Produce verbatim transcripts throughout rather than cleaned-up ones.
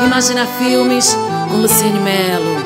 Imagina Filmes com Luciane Melo.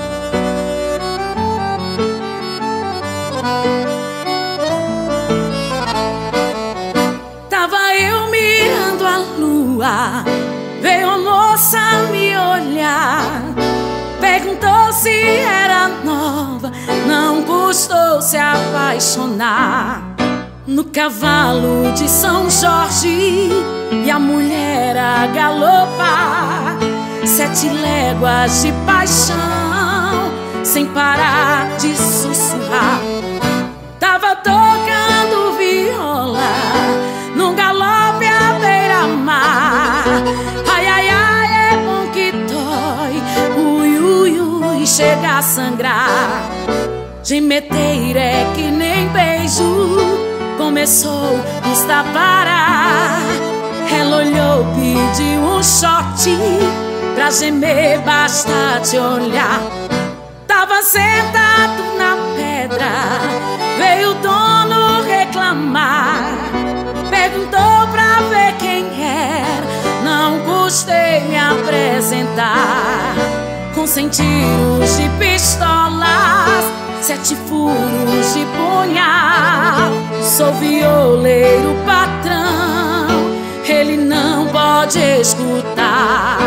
Tava eu mirando a lua, veio a moça me olhar, perguntou se era nova, não custou se apaixonar. No cavalo de São Jorge e a mulher a galopar, sete léguas de paixão, sem parar de sussurrar. Tava tocando viola num galope à beira-mar. Ai, ai, ai, é bom que dói, ui, ui, ui, chega a sangrar. Gemeteira é que nem beijo, começou, está parar. Ela olhou, pediu um shot, pra gemer basta te olhar. Tava sentado na pedra, veio o dono reclamar, perguntou pra ver quem era, não custei me apresentar. Com cem tiros de pistolas, sete furos de punhal, sou violeiro patrão, ele não pode escutar.